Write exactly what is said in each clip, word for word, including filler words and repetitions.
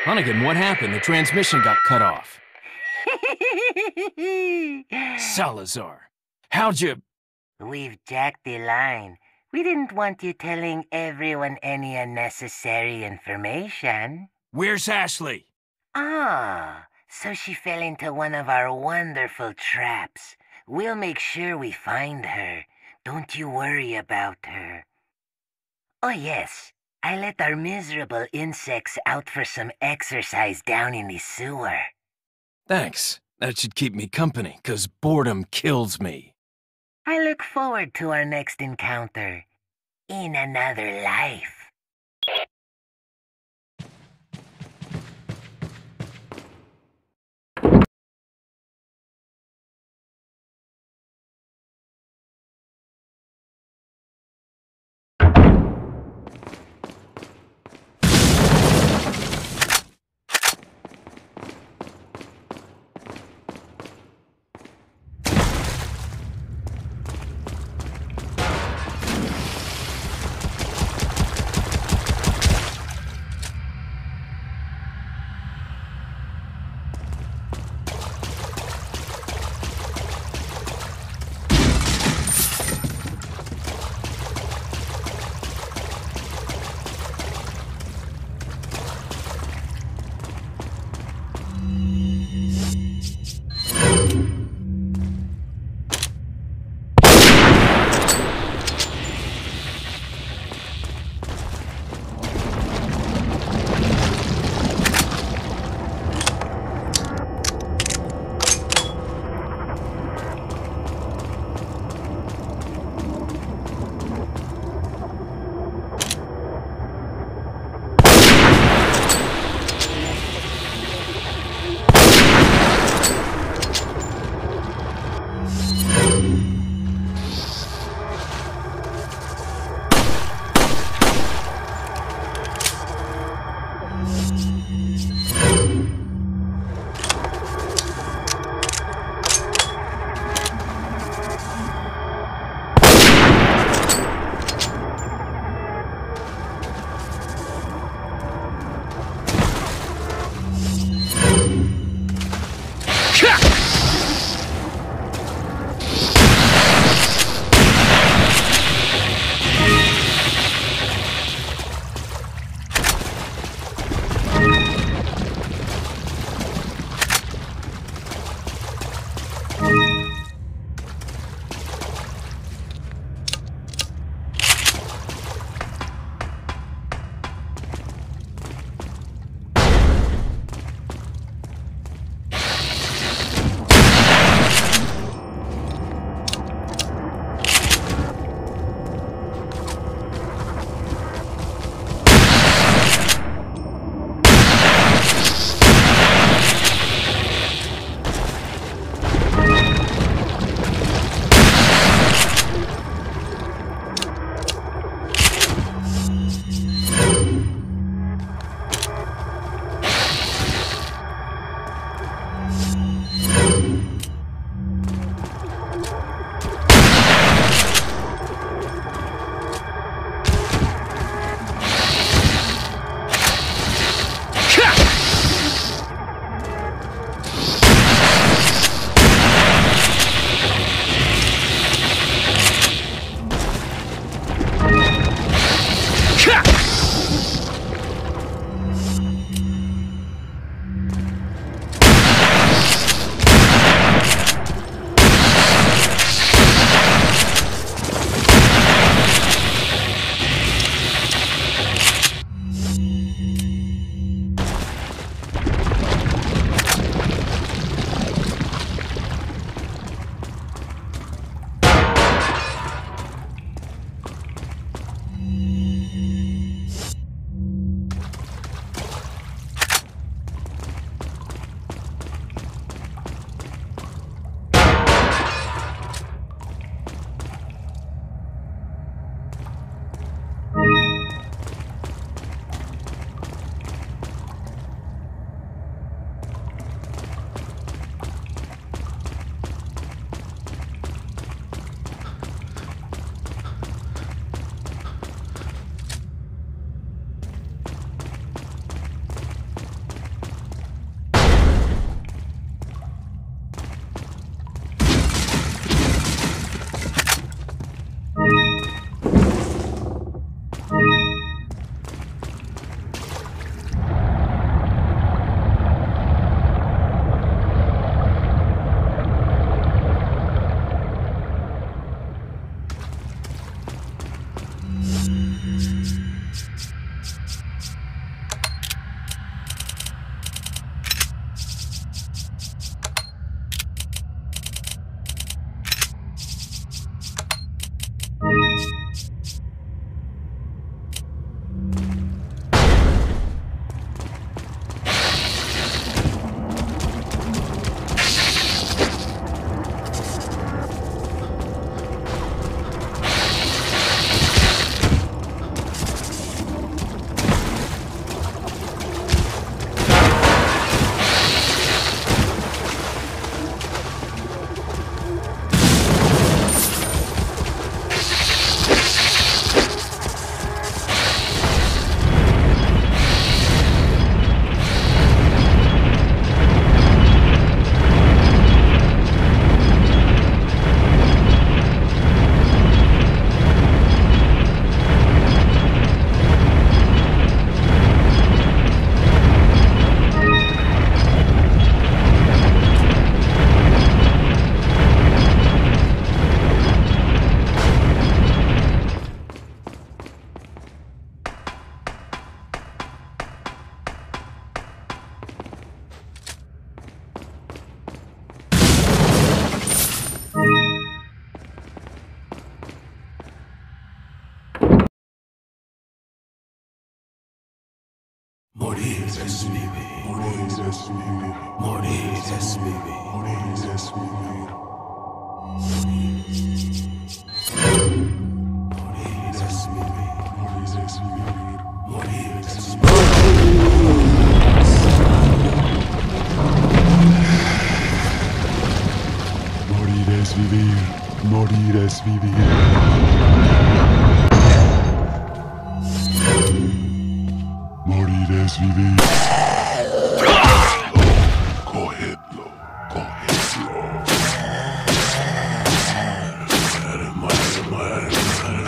Hunnigan, what happened? The transmission got cut off. Salazar, how'd you... We've jacked the line. We didn't want you telling everyone any unnecessary information. Where's Ashley? Ah, so she fell into one of our wonderful traps. We'll make sure we find her. Don't you worry about her. Oh yes, I let our miserable insects out for some exercise down in the sewer. Thanks. That should keep me company, 'cause boredom kills me. I look forward to our next encounter. In another life. Morir es vivir. Morir es vivir. Morir es vivir. Morir es vivir. Morir es vivir. Morir es vivir. Morir es vivir. Morir es vivir. Morir es vivir. Morir es vivir. Cogedlo, cogedlo. Muere, muere, muere, muere.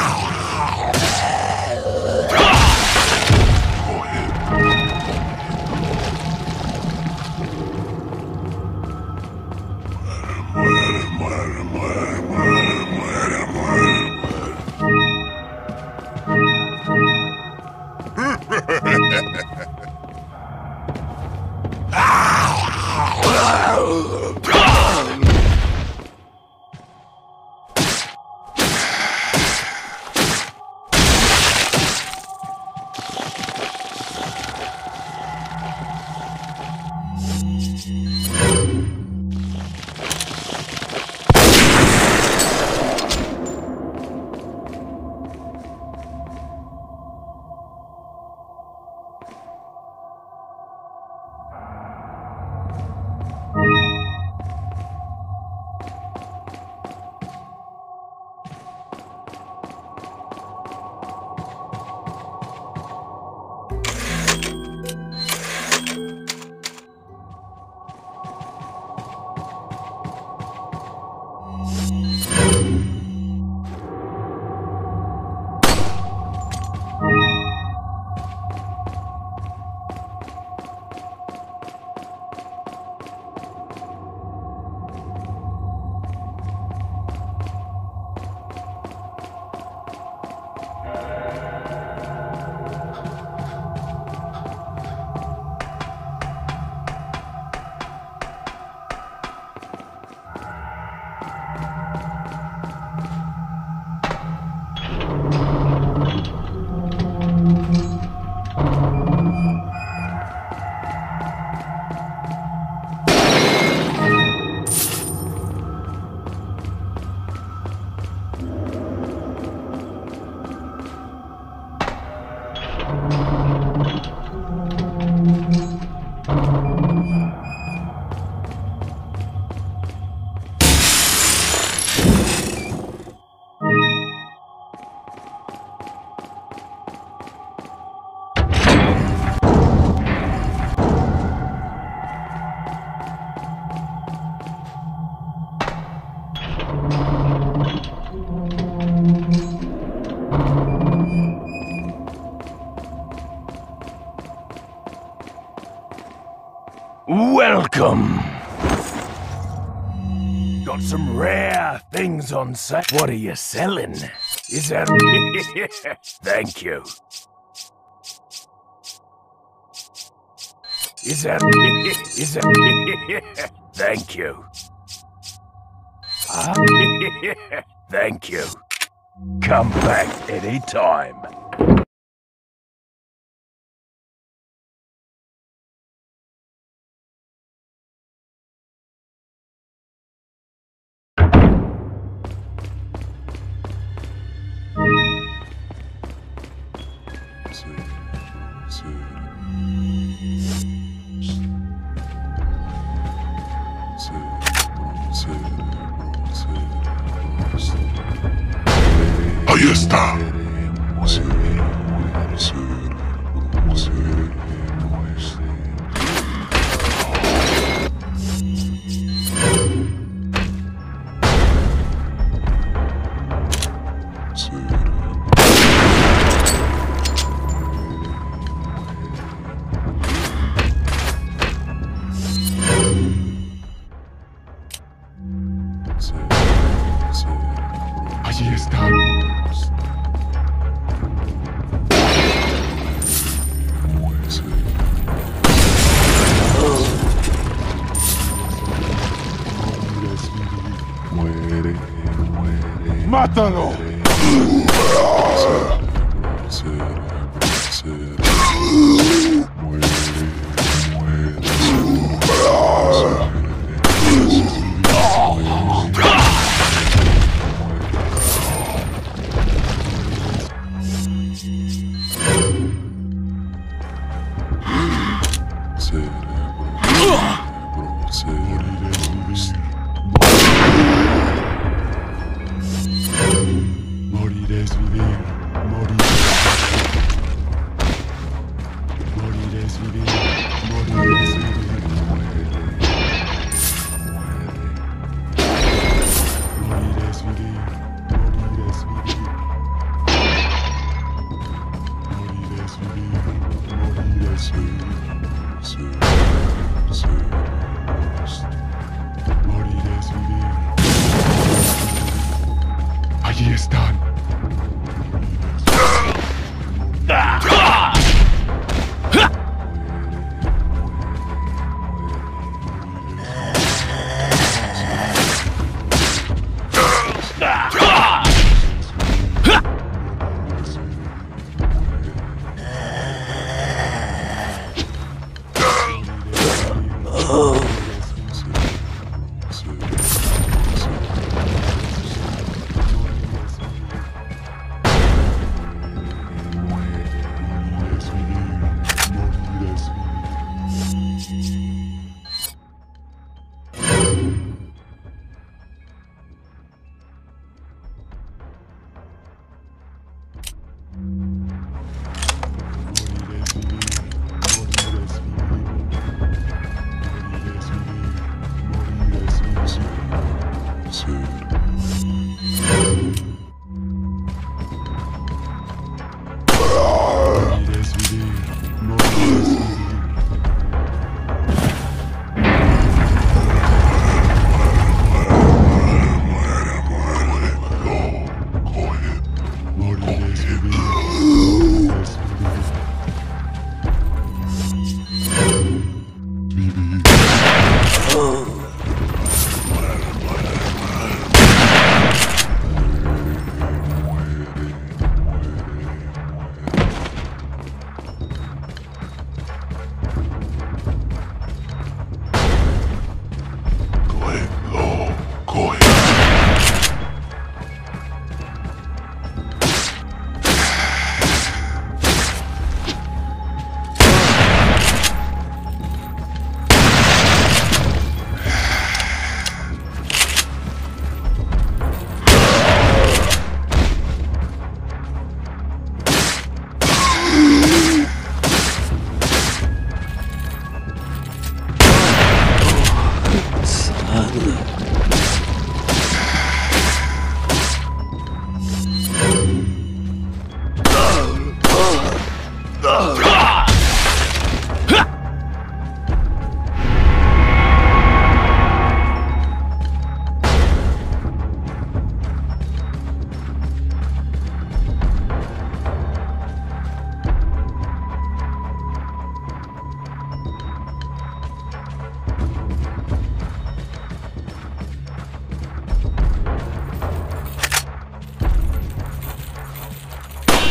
Cogedlo. Muere, muere, muere, muere, muere, muere, Welcome! Got some rare things on sale. What are you selling? Is that... Thank you. Is that... Is that... Thank you. Huh? Thank you. Come back anytime. Ahí está. Allí están. Muere, muere. ¡Mátalo! Muere, morir es vivir, morir. Morir es vivir, morir es vivir. Morir es vivir, morir es vivir. Morir es vivir, morir es vivir. Morir es vivir. Allí están.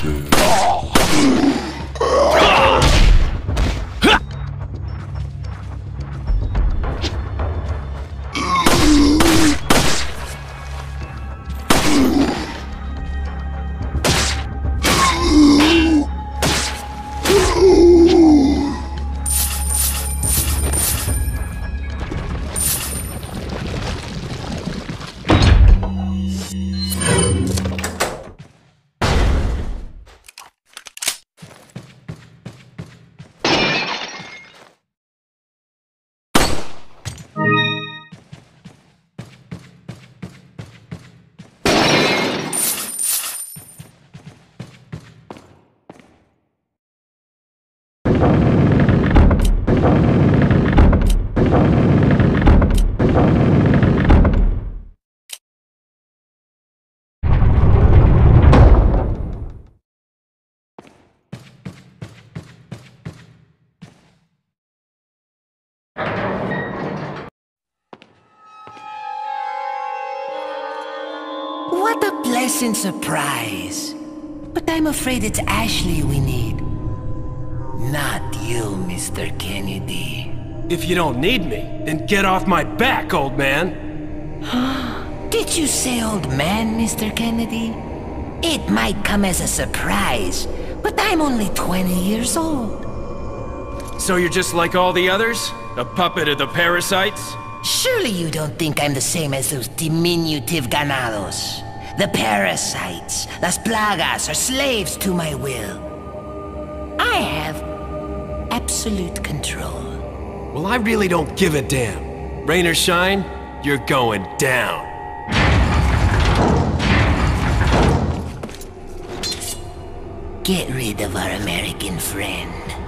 What a pleasant surprise. But I'm afraid it's Ashley we need. Not you, Mister Kennedy. If you don't need me, then get off my back, old man! Did you say old man, Mister Kennedy? It might come as a surprise, but I'm only twenty years old. So you're just like all the others? A puppet of the parasites? Surely you don't think I'm the same as those diminutive ganados. The parasites, las plagas, are slaves to my will. I have absolute control. Well, I really don't give a damn. Rain or shine, you're going down. Get rid of our American friend.